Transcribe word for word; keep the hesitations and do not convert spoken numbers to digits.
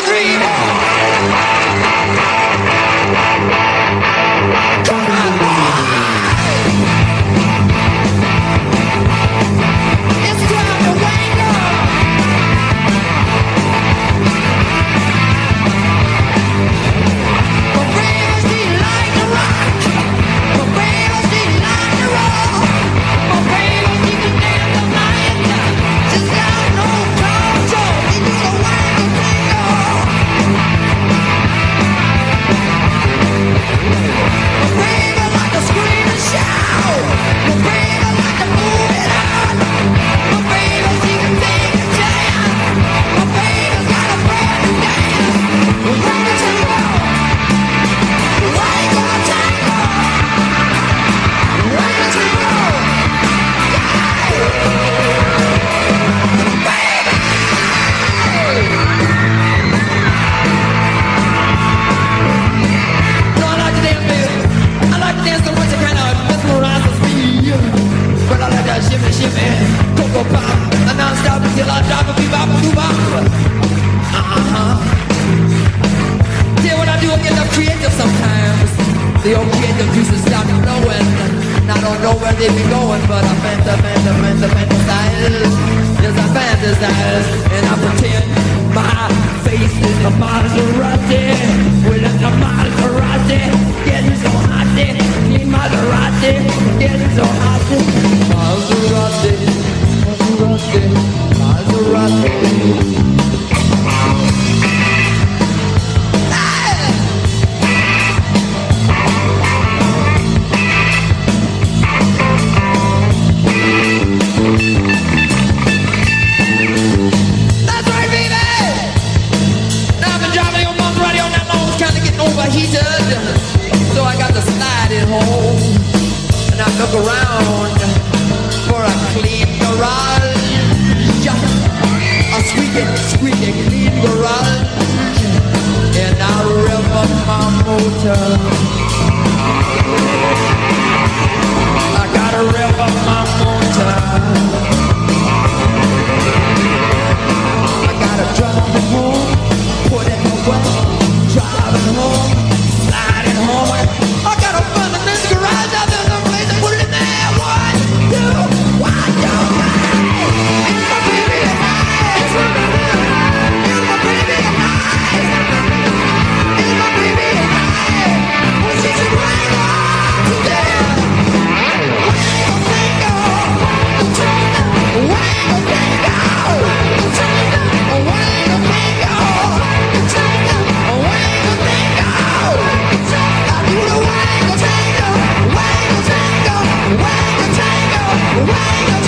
The old kid that used to stop knowing. I don't know where they be going, but I fanta, fanta, fanta, fantasize. Yes, I fantasize, and I pretend my face is a Maserati. Well, it's a Maserati, getting so hot, need Maserati, getting so hot. Maserati, Maserati, Maserati. Overheated, so I got to slide it home, and I look around for a clean garage, a squeaking, squeaking clean garage, and I rev up my motor. I gotta rev up my motor. I gotta drive it home, put it away. Driving home, sliding home. I got a fun in this garage out there, some place. I put it in there. One, two, one, two, three. It's my baby and I. It's my baby and I. It's my baby and I. It's my baby and I. Well, she should bring on today. Wango tango, wango tango, wango tango, wango tango, wango tango. Wango tango, wango tango, wango tango, wango